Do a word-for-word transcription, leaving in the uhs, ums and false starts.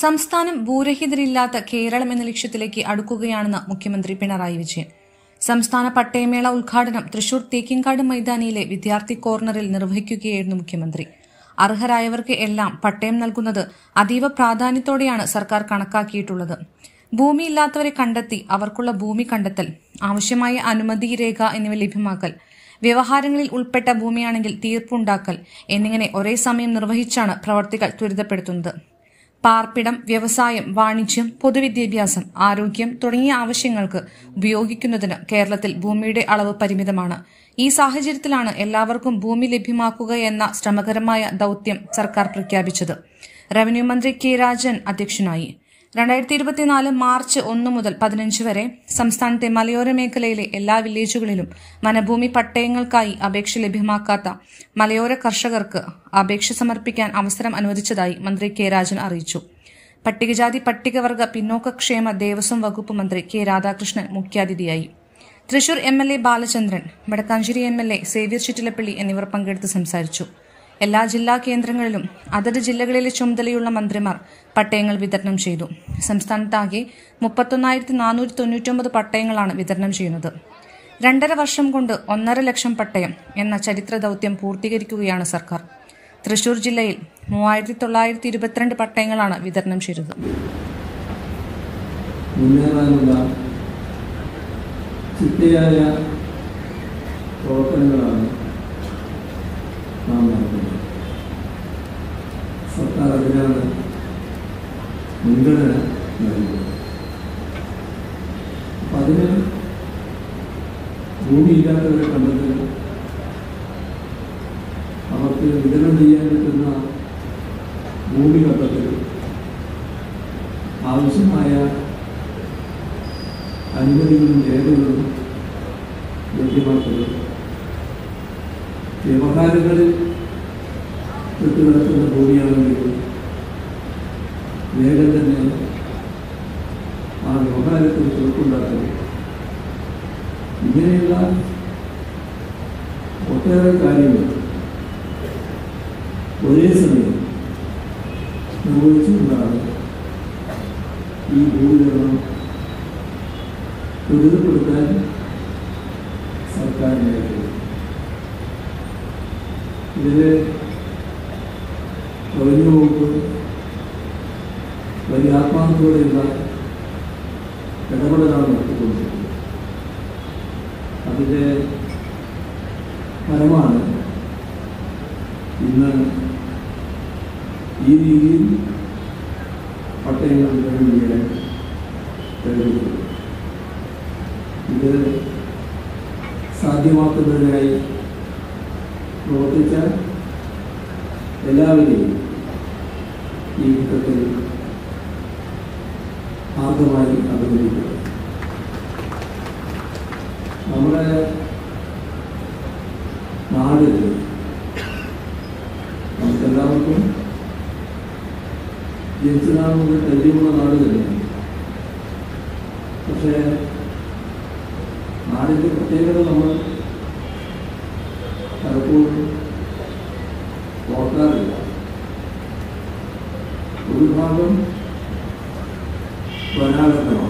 സംസ്ഥാനം ഭൂരഹിതരില്ലാത്ത കേരളം എന്ന ലക്ഷ്യത്തിലേക്ക് അടുക്കുകയാണെന്ന് മുഖ്യമന്ത്രി പിണറായി വിജയൻ. സംസ്ഥാന പട്ടയമേള ഉദ്ഘാടനം തൃശൂർ തേക്കിൻകാട് മൈതാനിയിലെ വിദ്യാർത്ഥി കോർണറിൽ നിർവഹിക്കുകയായിരുന്നു മുഖ്യമന്ത്രി. അർഹരായവർക്ക് എല്ലാം പട്ടയം നൽകുന്നത് അതീവ പ്രാധാന്യത്തോടെയാണ് സർക്കാർ കണക്കാക്കിയിട്ടുള്ളത്. ഭൂമിയില്ലാത്തവരെ കണ്ടെത്തി അവർക്കുള്ള ഭൂമി കണ്ടെത്തൽ, ആവശ്യമായ അനുമതി രേഖ എന്നിവ ലഭ്യമാക്കൽ, വ്യവഹാരങ്ങളിൽ ഉൾപ്പെട്ട ഭൂമിയാണെങ്കിൽ തീർപ്പുണ്ടാക്കൽ എന്നിങ്ങനെ ഒരേ സമയം നിർവഹിച്ചാണ് പ്രവർത്തികൾ ത്വരിതപ്പെടുത്തുന്നത്. പാർപ്പിടം, വ്യവസായം, വാണിജ്യം, പൊതുവിദ്യാഭ്യാസം, ആരോഗ്യം തുടങ്ങിയ ആവശ്യങ്ങൾക്ക് ഉപയോഗിക്കുന്നതിന് കേരളത്തിൽ ഭൂമിയുടെ അളവ് പരിമിതമാണ്. ഈ സാഹചര്യത്തിലാണ് എല്ലാവർക്കും ഭൂമി ലഭ്യമാക്കുക എന്ന ശ്രമകരമായ ദൌത്യം സർക്കാർ പ്രഖ്യാപിച്ചത്. റവന്യൂ മന്ത്രി കെ രാജൻ അധ്യക്ഷനായി. രണ്ടായിരത്തി ഇരുപത്തിനാല് മാർച്ച് ഒന്ന് മുതൽ പതിനഞ്ച് വരെ സംസ്ഥാനത്തെ മലയോര മേഖലയിലെ എല്ലാ വില്ലേജുകളിലും വനഭൂമി പട്ടയങ്ങൾക്കായി അപേക്ഷ ലഭ്യമാക്കാത്ത മലയോര കർഷകർക്ക് അപേക്ഷ സമർപ്പിക്കാൻ അവസരം അനുവദിച്ചതായി മന്ത്രി കെ രാജൻ അറിയിച്ചു. പട്ടികജാതി പട്ടികവർഗ പിന്നോക്കക്ഷേമ ദേവസ്വം വകുപ്പ് മന്ത്രി കെ രാധാകൃഷ്ണൻ മുഖ്യാതിഥിയായി. Thrissur M L A Balachandran, Vadakkanchery M L A Xavier Chittilappally എന്നിവർ പങ്കെടുത്ത് സംസാരിച്ചു. എല്ലാ ജില്ലാ കേന്ദ്രങ്ങളിലും അതത് ജില്ലകളിലെ ചുമതലയുള്ള മന്ത്രിമാർ പട്ടയങ്ങൾ വിതരണം ചെയ്തു. സംസ്ഥാനത്താകെ മുപ്പത്തൊന്നായിരത്തി നാനൂറ്റി തൊണ്ണൂറ്റൊമ്പത് പട്ടയങ്ങളാണ് വിതരണം ചെയ്യുന്നത്. രണ്ടര വർഷം കൊണ്ട് ഒന്നര ലക്ഷം പട്ടയം എന്ന ചരിത്ര ദൌത്യം പൂർത്തീകരിക്കുകയാണ് സർക്കാർ. തൃശൂർ ജില്ലയിൽ മൂവായിരത്തി തൊള്ളായിരത്തി ഇരുപത്തിരണ്ട് പട്ടയങ്ങളാണ് വിതരണം ചെയ്തത്. ചിട്ടയായ പ്രവർത്തനങ്ങളാണ് നാം നടത്തുന്നത്. സർക്കാർ അതിനാണ് മുൻഗണന നൽകുന്നത്. അപ്പം അതിന് ഭൂമിയില്ലാത്തവരെ കണ്ടെത്തൽ, അവർക്ക് വിതരണം ചെയ്യാൻ പറ്റുന്ന ഭൂമി കണ്ടെത്തൽ, ആവശ്യമായ അനുമതികളും രേഖകളും ലഭ്യമാക്കുക, വ്യവഹാരങ്ങളിൽ തൊട്ടുകിടക്കുന്ന ഭൂമിയാണെങ്കിൽ വേഗം തന്നെ ആ വ്യവഹാരത്തിൽ തീർപ്പുണ്ടാക്കുക, ഇങ്ങനെയുള്ള ഒട്ടേറെ കാര്യങ്ങൾ ഒരേ സമയം നിർവഹിച്ചുകൊണ്ടാണ് ഈ ഭൂവിതരണം ത്വരിതപ്പെടുത്താൻ സർക്കാരിനെ. ഇതില് റവന്യൂ വകുപ്പ് വലിയ ആത്മാർത്ഥതയോടെയുള്ള ഇടപെടലാണ് നടത്തിക്കൊണ്ടിരിക്കുന്നത്. അതിൻ്റെ ഫലമാണ് ഇന്ന് ഈ രീതിയിൽ പട്ടയങ്ങൾ വിതരണം ചെയ്യാൻ കഴിയുന്നത്. ഇത് സാധ്യമാക്കുന്നതിനായി പ്രവർത്തിച്ച എല്ലാവരെയും ഈ ഘട്ടത്തിൽ ആർദ്രമായി അഭിനന്ദിക്കുക. നമ്മുടെ നാടിൽ നമുക്കെല്ലാവർക്കും ജനിച്ചനാൾ മുതൽ പരിചയമുള്ള നാട് തന്നെയാണ്. പക്ഷേ നാടിൻ്റെ പ്രത്യേകത നമ്മൾ പലപ്പോഴും ഓർക്കാറില്ല. ഒരു ഭാഗം വനാകരണം,